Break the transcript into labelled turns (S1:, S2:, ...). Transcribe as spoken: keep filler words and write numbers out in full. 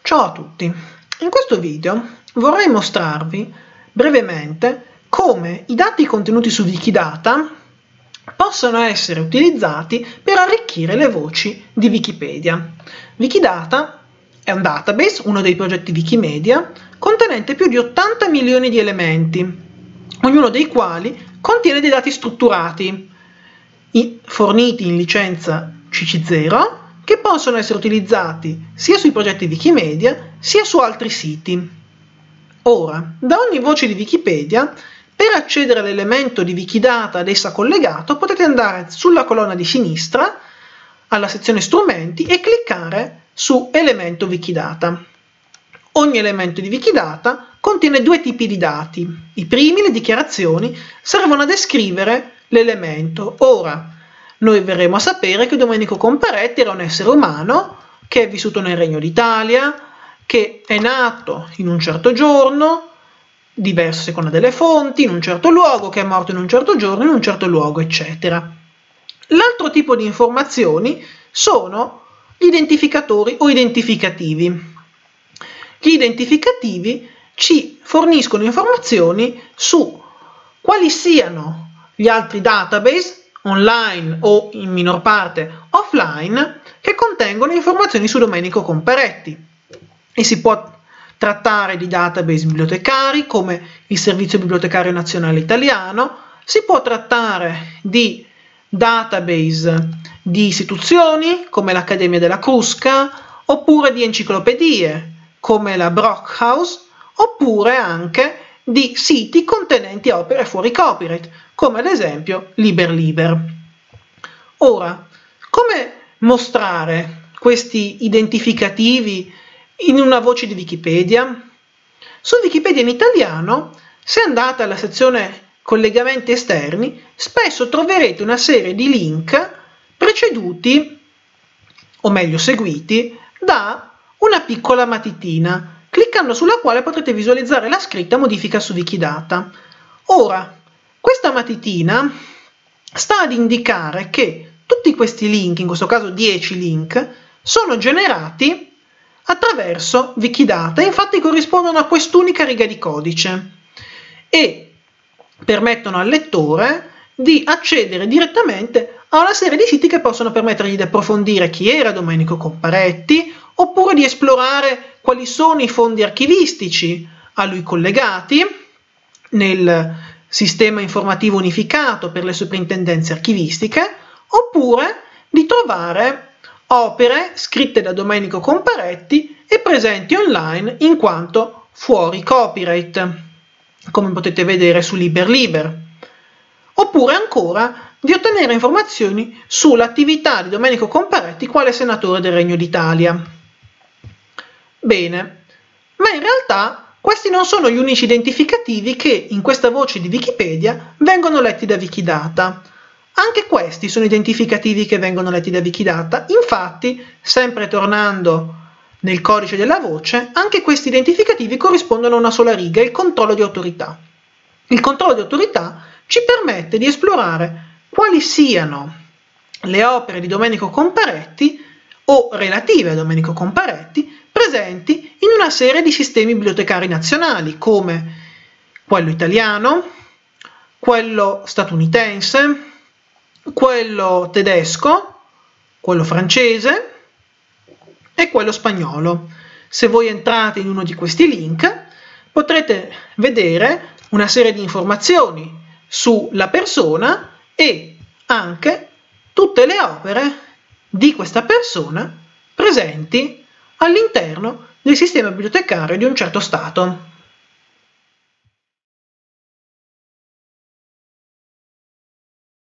S1: Ciao a tutti, in questo video vorrei mostrarvi brevemente come i dati contenuti su Wikidata possono essere utilizzati per arricchire le voci di Wikipedia. Wikidata è un database, uno dei progetti Wikimedia, contenente più di ottanta milioni di elementi, ognuno dei quali contiene dei dati strutturati, forniti in licenza C C zero, che possono essere utilizzati sia sui progetti Wikimedia sia su altri siti. Ora, da ogni voce di Wikipedia, per accedere all'elemento di Wikidata ad essa collegato, potete andare sulla colonna di sinistra, alla sezione Strumenti, e cliccare su Elemento Wikidata. Ogni elemento di Wikidata contiene due tipi di dati. I primi, le dichiarazioni, servono a descrivere l'elemento. Ora, noi verremo a sapere che Domenico Comparetti era un essere umano che è vissuto nel Regno d'Italia, che è nato in un certo giorno, diverso a seconda delle fonti, in un certo luogo, che è morto in un certo giorno, in un certo luogo, eccetera. L'altro tipo di informazioni sono gli identificatori o identificativi. Gli identificativi ci forniscono informazioni su quali siano gli altri database online o in minor parte offline che contengono informazioni su Domenico Comparetti, e si può trattare di database bibliotecari come il Servizio Bibliotecario Nazionale Italiano, si può trattare di database di istituzioni come l'Accademia della Crusca, oppure di enciclopedie come la Brockhaus, oppure anche di siti contenenti opere fuori copyright, come ad esempio LiberLiber. Ora, come mostrare questi identificativi in una voce di Wikipedia? Su Wikipedia in italiano, se andate alla sezione collegamenti esterni, spesso troverete una serie di link preceduti, o meglio seguiti, da una piccola matitina, cliccando sulla quale potrete visualizzare la scritta modifica su Wikidata. Ora, questa matitina sta ad indicare che tutti questi link, in questo caso dieci link, sono generati attraverso Wikidata, infatti corrispondono a quest'unica riga di codice e permettono al lettore di accedere direttamente a una serie di siti che possono permettergli di approfondire chi era Domenico Comparetti, oppure di esplorare quali sono i fondi archivistici a lui collegati nel sistema informativo unificato per le soprintendenze archivistiche, oppure di trovare opere scritte da Domenico Comparetti e presenti online in quanto fuori copyright, come potete vedere su LiberLiber, oppure ancora di ottenere informazioni sull'attività di Domenico Comparetti quale senatore del Regno d'Italia. Bene, ma in realtà questi non sono gli unici identificativi che in questa voce di Wikipedia vengono letti da Wikidata. Anche questi sono identificativi che vengono letti da Wikidata, infatti, sempre tornando nel codice della voce, anche questi identificativi corrispondono a una sola riga, il controllo di autorità. Il controllo di autorità ci permette di esplorare quali siano le opere di Domenico Comparetti o relative a Domenico Comparetti presenti in una serie di sistemi bibliotecari nazionali come quello italiano, quello statunitense, quello tedesco, quello francese e quello spagnolo. Se voi entrate in uno di questi link potrete vedere una serie di informazioni sulla persona e anche tutte le opere di questa persona presenti all'interno del sistema bibliotecario di un certo Stato.